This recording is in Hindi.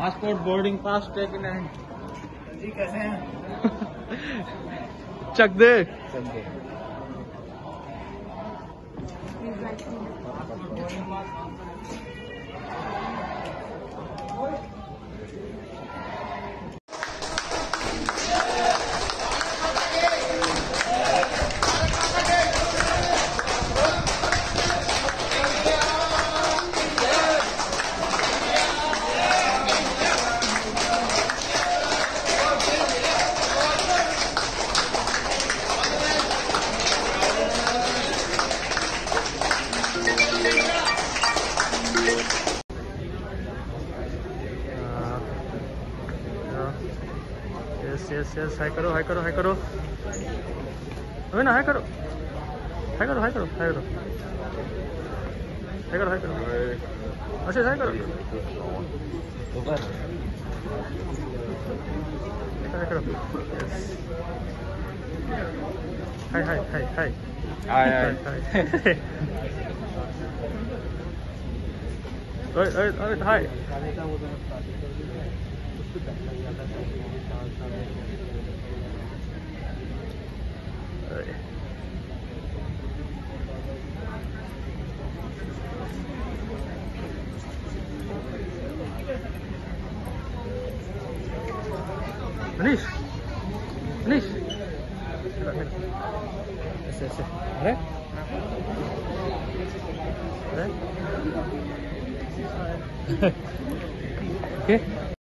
Passport boarding pass take in hand. जी कैसे हैं? चक दे। यस हाई करो हाई करो हाई करो अबे ना हाई करो हाई करो हाई करो हाई करो हाई करो हाई करो अच्छा हाई करो हाई करो hi hi hi hi hi hi hi Manish Manish ऐसे ऐसे अरे अरे ओके